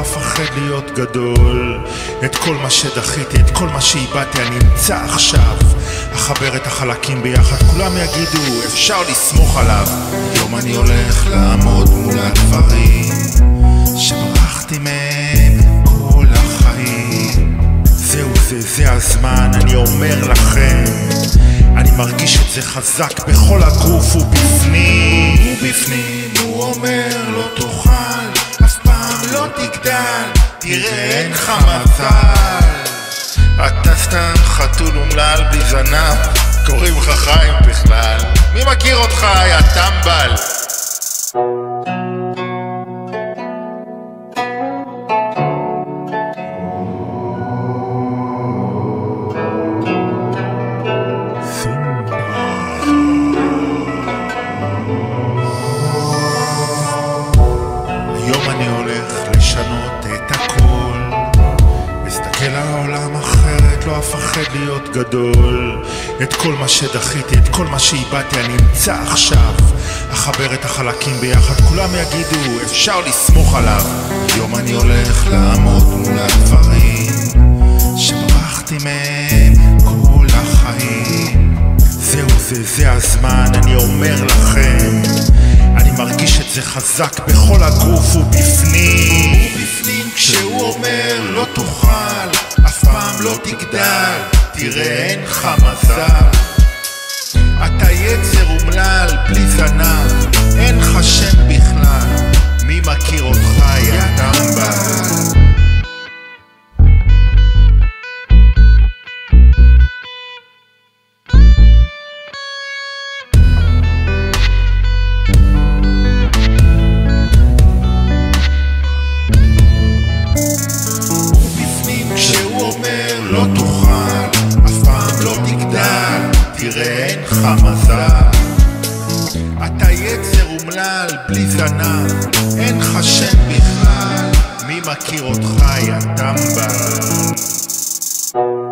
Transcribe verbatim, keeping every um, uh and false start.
אפחד להיות גדול. את כל מה שדחיתי, את כל מה שאיבדתי אני אמצא עכשיו. אחבר את החלקים ביחד, כולם יגידו אפשר לסמוך עליו. היום אני הולך לעמוד מול הדברים שברחתי מהם כל החיים. זהו זה, זה הזמן, אני אומר לכם, אני מרגיש את זה חזק בכל הגוף ובפנים. ובפנים הוא אומר לא תאכל, אף פעם לא תגדל, תראה אין לך מזל. אתה סתם חתול אומלל בלי זנב, קוראים לך חיים בכלל, מי מכיר אותך יא טמבל? היום אני הולך לשנות את הכל, מסתכל על העולם אחרת, לא אפחד להיות גדול. את כל מה שדחיתי, את כל מה שאיבדתי אני אמצא עכשיו. אחבר את החלקים ביחד, כולם יגידו אפשר לסמוך עליו. היום אני הולך לעמוד מול הדברים שברחתי מהם כל החיים. זהו זה, זה הזמן, אני אומר לכם, אני מרגיש את זה חזק בכל הגוף ובפנים. ובפנים כשהוא אומר לא תאכל, אף פעם לא תגדל, תראה אין לך מזל. אתה יצר אומלל בלי זנב, אין לך שם בכלל, מי מכיר אותך יא טמבל? לא תאכל, אף פעם לא תגדל, תראה אין לך מזל. אתה יצר אומלל בלי זנב, אין לך שם בכלל, מי מכיר אותך יא טמבל?